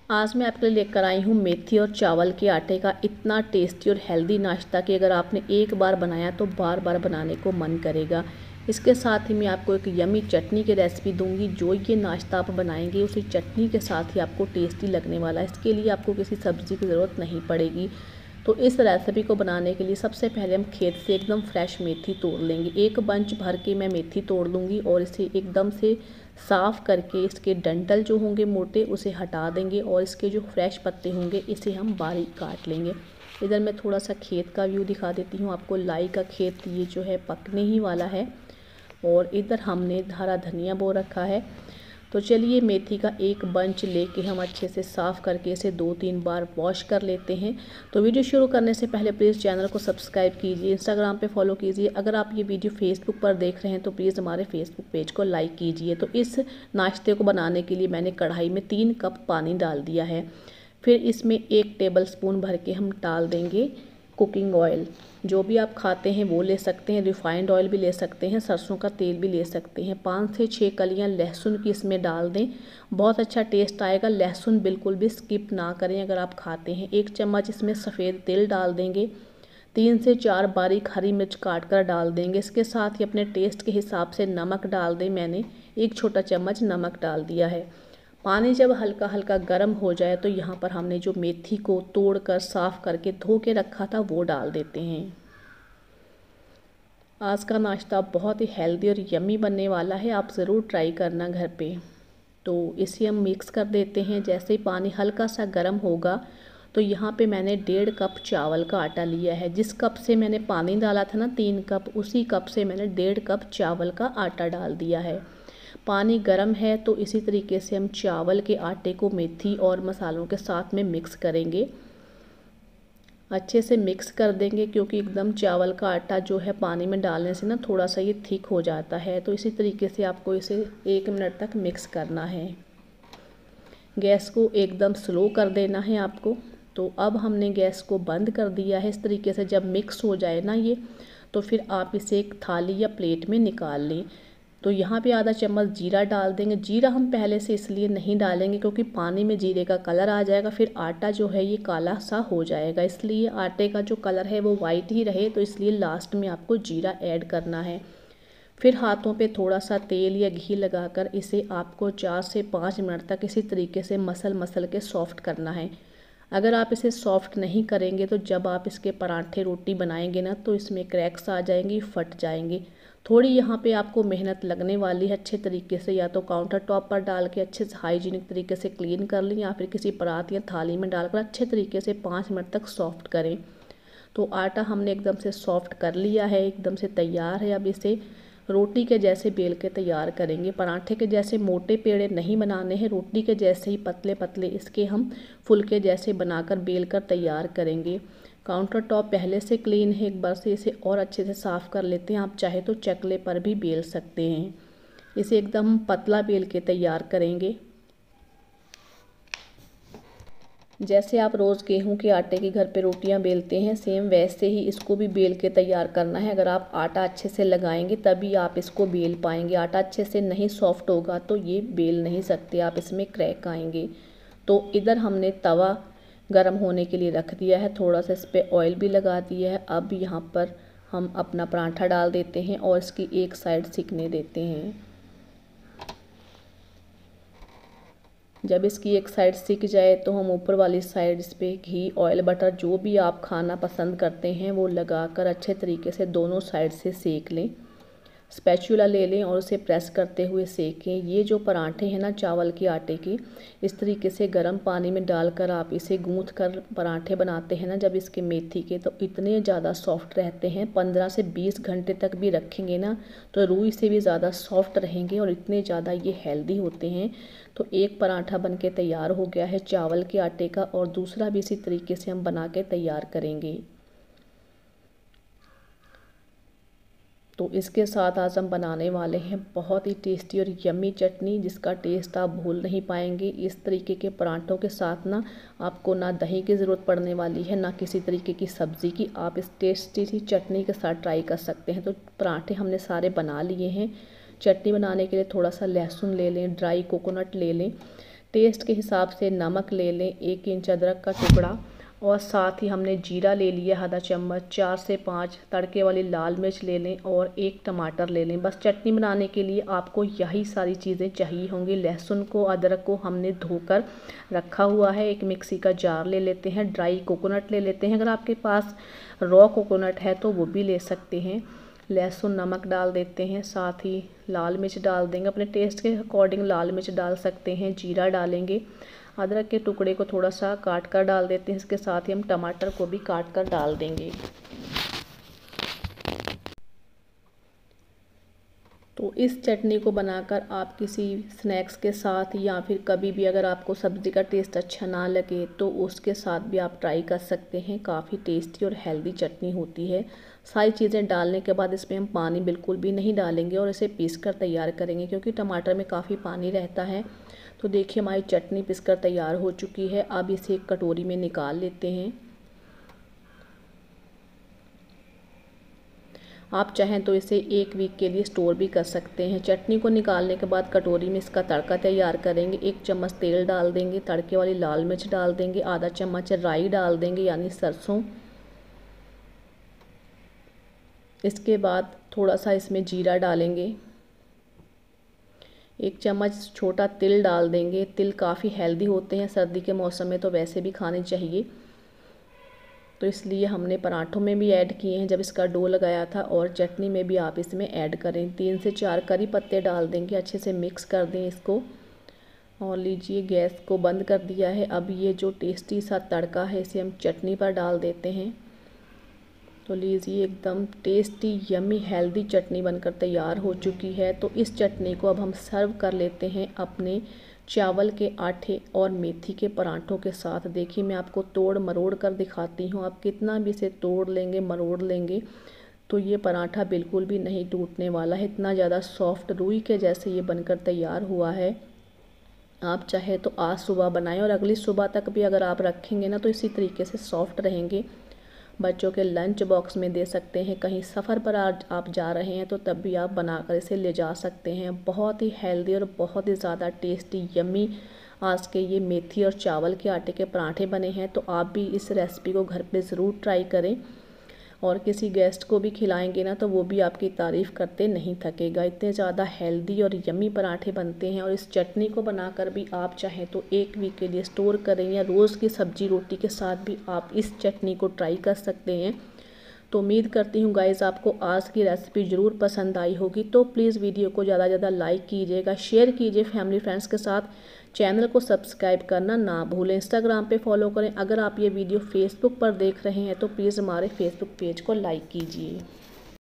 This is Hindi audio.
आज मैं आपके लिए लेकर आई हूँ मेथी और चावल के आटे का इतना टेस्टी और हेल्दी नाश्ता कि अगर आपने एक बार बनाया तो बार बार बनाने को मन करेगा। इसके साथ ही मैं आपको एक यमी चटनी की रेसिपी दूंगी। जो ये नाश्ता आप बनाएंगे उसी चटनी के साथ ही आपको टेस्टी लगने वाला है। इसके लिए आपको किसी सब्ज़ी की ज़रूरत नहीं पड़ेगी। तो इस रेसिपी को बनाने के लिए सबसे पहले हम खेत से एकदम फ्रेश मेथी तोड़ लेंगे। एक बंच भर के मैं मेथी तोड़ लूँगी और इसे एकदम से साफ़ करके इसके डंठल जो होंगे मोटे उसे हटा देंगे और इसके जो फ्रेश पत्ते होंगे इसे हम बारीक काट लेंगे। इधर मैं थोड़ा सा खेत का व्यू दिखा देती हूँ आपको। लाई का खेत ये जो है पकने ही वाला है और इधर हमने हरा धनिया बो रखा है। तो चलिए मेथी का एक बंच लेके हम अच्छे से साफ़ करके इसे 2-3 बार वॉश कर लेते हैं। तो वीडियो शुरू करने से पहले प्लीज़ चैनल को सब्सक्राइब कीजिए, इंस्टाग्राम पे फॉलो कीजिए। अगर आप ये वीडियो फेसबुक पर देख रहे हैं तो प्लीज़ हमारे फेसबुक पेज को लाइक कीजिए। तो इस नाश्ते को बनाने के लिए मैंने कढ़ाई में 3 कप पानी डाल दिया है। फिर इसमें 1 टेबल स्पून भर के हम डाल देंगे कुकिंग ऑयल। जो भी आप खाते हैं वो ले सकते हैं, रिफाइंड ऑयल भी ले सकते हैं, सरसों का तेल भी ले सकते हैं। 5 से 6 कलियां लहसुन की इसमें डाल दें, बहुत अच्छा टेस्ट आएगा। लहसुन बिल्कुल भी स्किप ना करें अगर आप खाते हैं। 1 चम्मच इसमें सफ़ेद तिल डाल देंगे। 3 से 4 बारीक हरी मिर्च काट कर डाल देंगे। इसके साथ ही अपने टेस्ट के हिसाब से नमक डाल दें। मैंने 1 छोटा चम्मच नमक डाल दिया है। पानी जब हल्का हल्का गर्म हो जाए तो यहाँ पर हमने जो मेथी को तोड़कर साफ़ करके धो के रखा था वो डाल देते हैं। आज का नाश्ता बहुत ही हेल्दी और यम्मी बनने वाला है, आप ज़रूर ट्राई करना घर पे। तो इसे हम मिक्स कर देते हैं। जैसे ही पानी हल्का सा गर्म होगा तो यहाँ पे मैंने 1.5 कप चावल का आटा लिया है। जिस कप से मैंने पानी डाला था ना 3 कप, उसी कप से मैंने 1.5 कप चावल का आटा डाल दिया है। पानी गर्म है तो इसी तरीके से हम चावल के आटे को मेथी और मसालों के साथ में मिक्स करेंगे। अच्छे से मिक्स कर देंगे क्योंकि एकदम चावल का आटा जो है पानी में डालने से ना थोड़ा सा ये थिक हो जाता है। तो इसी तरीके से आपको इसे 1 मिनट तक मिक्स करना है। गैस को एकदम स्लो कर देना है आपको। तो अब हमने गैस को बंद कर दिया है। इस तरीके से जब मिक्स हो जाए ना ये, तो फिर आप इसे एक थाली या प्लेट में निकाल लें। तो यहाँ पे आधा चम्मच जीरा डाल देंगे। जीरा हम पहले से इसलिए नहीं डालेंगे क्योंकि पानी में जीरे का कलर आ जाएगा, फिर आटा जो है ये काला सा हो जाएगा। इसलिए आटे का जो कलर है वो वाइट ही रहे, तो इसलिए लास्ट में आपको जीरा ऐड करना है। फिर हाथों पे थोड़ा सा तेल या घी लगाकर इसे आपको 4 से 5 मिनट तक इसी तरीके से मसल के सॉफ्ट करना है। अगर आप इसे सॉफ्ट नहीं करेंगे तो जब आप इसके पराठे रोटी बनाएंगे ना तो इसमें क्रैक्स आ जाएंगी, फट जाएंगे। थोड़ी यहाँ पे आपको मेहनत लगने वाली है। अच्छे तरीके से या तो काउंटर टॉप पर डाल के अच्छे से हाइजीनिक तरीके से क्लीन कर लें या फिर किसी परात या थाली में डालकर अच्छे तरीके से 5 मिनट तक सॉफ्ट करें। तो आटा हमने एकदम से सॉफ्ट कर लिया है, एकदम से तैयार है। अब इसे रोटी के जैसे बेल के तैयार करेंगे। पराठे के जैसे मोटे पेड़े नहीं बनाने हैं, रोटी के जैसे ही पतले पतले इसके हम फुलके जैसे बनाकर बेल कर तैयार करेंगे। काउंटर टॉप पहले से क्लीन है, एक बार से इसे और अच्छे से साफ़ कर लेते हैं। आप चाहे तो चकले पर भी बेल सकते हैं। इसे एकदम पतला बेल के तैयार करेंगे। जैसे आप रोज़ गेहूं के आटे के घर पे रोटियां बेलते हैं, सेम वैसे ही इसको भी बेल के तैयार करना है। अगर आप आटा अच्छे से लगाएंगे तभी आप इसको बेल पाएंगे। आटा अच्छे से नहीं सॉफ्ट होगा तो ये बेल नहीं सकते आप, इसमें क्रैक आएंगे। तो इधर हमने तवा गरम होने के लिए रख दिया है, थोड़ा सा इस पर ऑयल भी लगा दिया है। अब यहाँ पर हम अपना पराठा डाल देते हैं और इसकी एक साइड सिकने देते हैं। जब इसकी एक साइड सिक जाए तो हम ऊपर वाली साइड इस पर घी, ऑयल, बटर जो भी आप खाना पसंद करते हैं वो लगाकर अच्छे तरीके से दोनों साइड से सेक लें। स्पैचुला ले लें और उसे प्रेस करते हुए सेकें। ये जो पराठे हैं ना चावल के आटे के, इस तरीके से गर्म पानी में डालकर आप इसे गूँथ कर पराठे बनाते हैं ना जब इसके मेथी के, तो इतने ज़्यादा सॉफ्ट रहते हैं। 15 से 20 घंटे तक भी रखेंगे ना तो रुई से भी ज़्यादा सॉफ्ट रहेंगे और इतने ज़्यादा ये हेल्दी होते हैं। तो एक पराठा बन के तैयार हो गया है चावल के आटे का और दूसरा भी इसी तरीके से हम बना के तैयार करेंगे। तो इसके साथ आज हम बनाने वाले हैं बहुत ही टेस्टी और यम्मी चटनी, जिसका टेस्ट आप भूल नहीं पाएंगे। इस तरीके के पराठों के साथ ना आपको ना दही की ज़रूरत पड़ने वाली है ना किसी तरीके की सब्ज़ी की। आप इस टेस्टी सी चटनी के साथ ट्राई कर सकते हैं। तो पराठे हमने सारे बना लिए हैं। चटनी बनाने के लिए थोड़ा सा लहसुन ले लें, ड्राई कोकोनट ले लें, टेस्ट के हिसाब से नमक ले लें, 1 इंच अदरक का टुकड़ा, और साथ ही हमने जीरा ले लिया आधा चम्मच, 4 से 5 तड़के वाली लाल मिर्च ले लें और 1 टमाटर ले लें। बस चटनी बनाने के लिए आपको यही सारी चीज़ें चाहिए होंगी। लहसुन को, अदरक को हमने धोकर रखा हुआ है। एक मिक्सी का जार ले लेते हैं। ड्राई कोकोनट ले लेते हैं, अगर आपके पास रॉ कोकोनट है तो वो भी ले सकते हैं। लहसुन, नमक डाल देते हैं, साथ ही लाल मिर्च डाल देंगे, अपने टेस्ट के अकॉर्डिंग लाल मिर्च डाल सकते हैं। जीरा डालेंगे, अदरक के टुकड़े को थोड़ा सा काट कर डाल देते हैं। इसके साथ ही हम टमाटर को भी काट कर डाल देंगे। तो इस चटनी को बनाकर आप किसी स्नैक्स के साथ या फिर कभी भी अगर आपको सब्ज़ी का टेस्ट अच्छा ना लगे तो उसके साथ भी आप ट्राई कर सकते हैं। काफ़ी टेस्टी और हेल्दी चटनी होती है। सारी चीज़ें डालने के बाद इसमें हम पानी बिल्कुल भी नहीं डालेंगे और इसे पीस कर तैयार करेंगे, क्योंकि टमाटर में काफ़ी पानी रहता है। तो देखिए हमारी चटनी पीस कर तैयार हो चुकी है। अब इसे एक कटोरी में निकाल लेते हैं। आप चाहें तो इसे 1 वीक के लिए स्टोर भी कर सकते हैं। चटनी को निकालने के बाद कटोरी में इसका तड़का तैयार करेंगे। 1 चम्मच तेल डाल देंगे, तड़के वाली लाल मिर्च डाल देंगे, आधा चम्मच राई डाल देंगे यानी सरसों। इसके बाद थोड़ा सा इसमें जीरा डालेंगे, 1 चम्मच छोटा तिल डाल देंगे। तिल काफ़ी हेल्दी होते हैं, सर्दी के मौसम में तो वैसे भी खाने चाहिए, तो इसलिए हमने पराठों में भी ऐड किए हैं जब इसका डो लगाया था, और चटनी में भी आप इसमें ऐड करें। 3 से 4 करी पत्ते डाल देंगे, अच्छे से मिक्स कर दें इसको। और लीजिए गैस को बंद कर दिया है। अब ये जो टेस्टी सा तड़का है इसे हम चटनी पर डाल देते हैं। तो लीजिए एकदम टेस्टी यम्मी हेल्दी चटनी बनकर तैयार हो चुकी है। तो इस चटनी को अब हम सर्व कर लेते हैं अपने चावल के आटे और मेथी के पराठों के साथ। देखिए मैं आपको तोड़ मरोड़ कर दिखाती हूँ। आप कितना भी इसे तोड़ लेंगे, मरोड़ लेंगे तो ये पराठा बिल्कुल भी नहीं टूटने वाला है। इतना ज़्यादा सॉफ्ट रुई के जैसे ये बनकर तैयार हुआ है। आप चाहे तो आज सुबह बनाएं और अगली सुबह तक भी अगर आप रखेंगे ना तो इसी तरीके से सॉफ्ट रहेंगे। बच्चों के लंच बॉक्स में दे सकते हैं, कहीं सफ़र पर आज आप जा रहे हैं तो तब भी आप बनाकर इसे ले जा सकते हैं। बहुत ही हेल्दी और बहुत ही ज़्यादा टेस्टी यम्मी आज के ये मेथी और चावल के आटे के पराठे बने हैं। तो आप भी इस रेसिपी को घर पे ज़रूर ट्राई करें, और किसी गेस्ट को भी खिलाएंगे ना तो वो भी आपकी तारीफ़ करते नहीं थकेगा। इतने ज़्यादा हेल्दी और यम्मी पराठे बनते हैं। और इस चटनी को बनाकर भी आप चाहें तो 1 वीक के लिए स्टोर करें, या रोज़ की सब्जी रोटी के साथ भी आप इस चटनी को ट्राई कर सकते हैं। तो उम्मीद करती हूँ गाइस आपको आज की रेसिपी ज़रूर पसंद आई होगी। तो प्लीज़ वीडियो को ज़्यादा से ज़्यादा लाइक कीजिएगा, शेयर कीजिए फैमिली फ्रेंड्स के साथ। चैनल को सब्सक्राइब करना ना भूलें, इंस्टाग्राम पे फॉलो करें। अगर आप ये वीडियो फेसबुक पर देख रहे हैं तो प्लीज़ हमारे फेसबुक पेज को लाइक कीजिए।